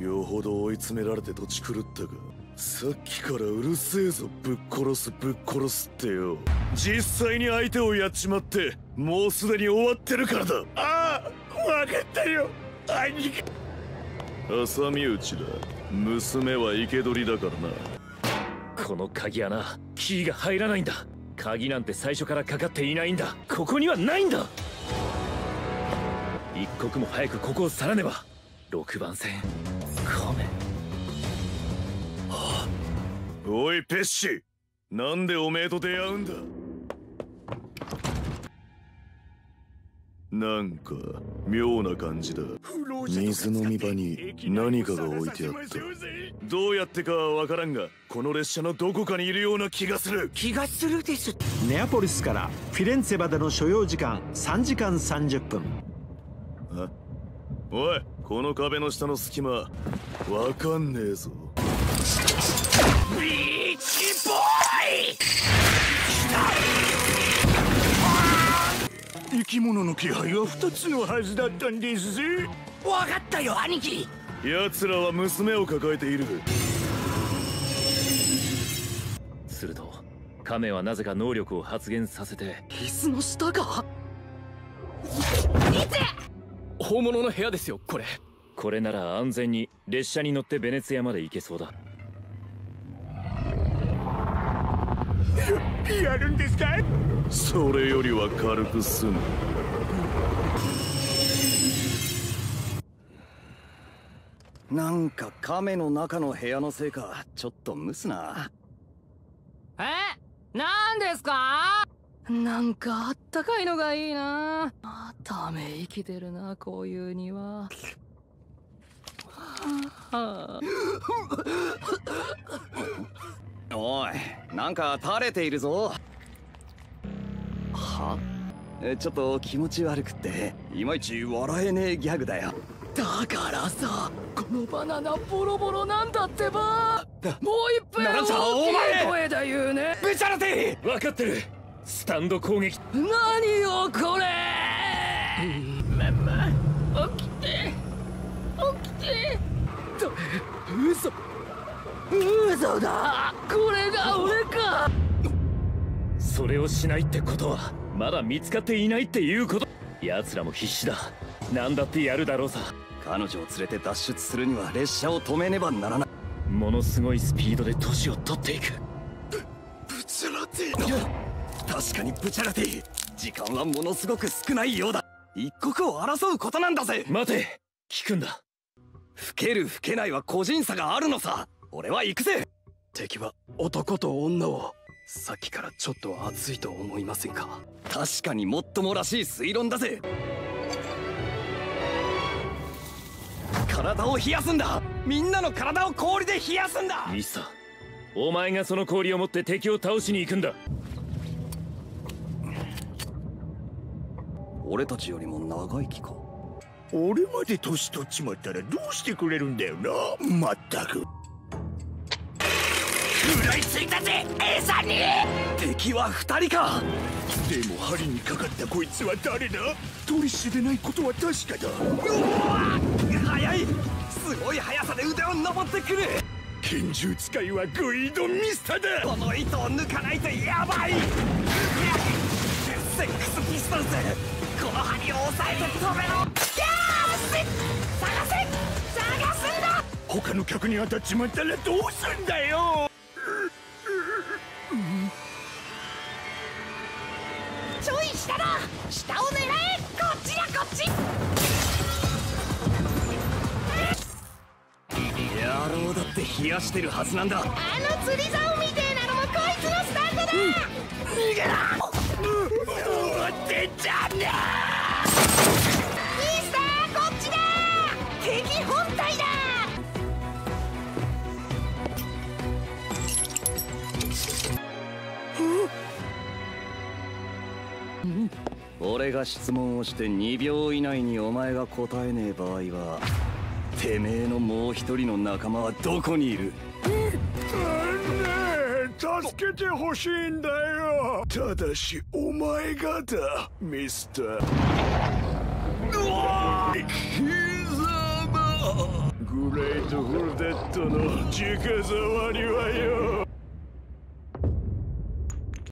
よほど追い詰められて土地狂ったが、さっきからうるせえぞ、ぶっ殺すぶっ殺すってよ。実際に相手をやっちまってもうすでに終わってるからだ。ああ、分かったよ兄貴。挟み撃ちだ。娘は生け捕りだからな。 この鍵穴、キーが入らないんだ。鍵なんて最初からかかっていないんだ。ここにはないんだ。一刻も早くここを去らねば。6番線カメ。 おいペッシ、なんでおめえと出会うんだ。なんか妙な感じだ。水飲み場に何かが置いてあった。どうやってかは分からんが、この列車のどこかにいるような気がするです。 ネアポリスからフィレンツェまでの所要時間3時間30分。 おい、この壁の下の隙間わかんねえぞ。 ビーチボーイ。生き物の気配は2つのはずだったんですぜ。分かったよ兄貴。 奴らは娘を抱えている。 するとカメはなぜか能力を発現させて。 椅子の下か。本物の部屋ですよこれ。 これなら安全に列車に乗ってベネツィアまで行けそうだ。 やるんですか。 それよりは軽く済む。 なんか亀の中の部屋のせいかちょっと蒸すな。 なんですか。なんかあったかいのがいいな。ため息出るなこういうには。 おい、なんか垂れているぞ。は？ちょっと気持ち悪くっていまいち笑えねえギャグだよ。 だからさ、このバナナボロボロなんだってば。もう一遍なんじゃ大お前。 きい声で言うね。 ブチャラティ。 分かってる。スタンド攻撃。 何よこれ。ママ起きて起きて。嘘だ。これが俺か。 それをしないってことはまだ見つかっていないっていうこと。奴らも必死だ。何だってやるだろうさ。 彼女を連れて脱出するには列車を止めねばならない。 ものすごいスピードで年を取っていく。 ブチャラティ。確かにブチャラティ。時間はものすごく少ないようだ。一刻を争うことなんだぜ。 待て、聞くんだ。 老ける老けないは個人差があるのさ。俺は行くぜ。 敵は男と女を。さっきからちょっと熱いと思いませんか。 確かにもっともらしい推論だぜ。体を冷やすんだ。みんなの体を氷で冷やすんだ。 ミスター、お前がその氷を持って敵を倒しに行くんだ。 俺たちよりも長生きか。 俺まで年取っちまったらどうしてくれるんだよな。まったく。食らいついたぜ餌に。 敵は2人か。 でも針にかかったこいつは誰だ。取り知れないことは確かだ。 速い。すごい速さで腕を登ってくる。 拳銃使いはグイドミスターだ。 この糸を抜かないとやばい。セックスピストルズ。この針を押さえて止めろ。探すんだ。 他の客に当たっちまったらどうすんだよ。 ちょい下だ。下を狙え。こっちだこっち。 野郎だって冷やしてるはずなんだ。 あの釣り竿みてえなのもこいつのスタンドだ。 逃げろ。出ちゃうな。 ミスターこっちだ。敵本体だ。 俺が質問をして2秒以内にお前が答えねえ場合は、てめえのもう一人の仲間はどこにいる。 助けてほしいんだよ。ただしお前がだミスター。貴様グレーところでットの直触りは